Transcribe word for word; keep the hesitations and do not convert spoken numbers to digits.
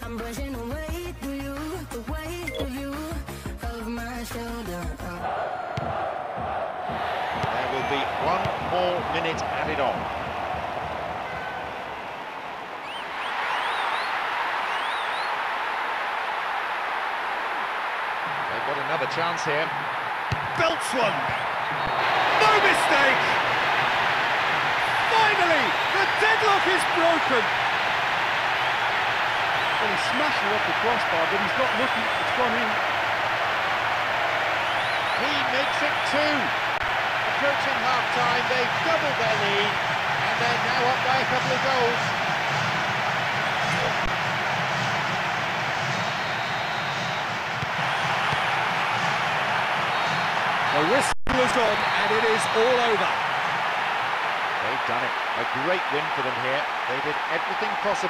I'm brushing away through you, the weight of you, of my shoulder. There will be one more minute added on. They've got another chance here. Belts one. No mistake! Finally, the deadlock is broken. Well, he's smashed it off the crossbar, but he's not looking. It's gone in. He makes it two. Approaching half-time, they've doubled their lead, and they're now up by a couple of goals. The whistle has gone, and it is all over. They've done it. A great win for them here. They did everything possible.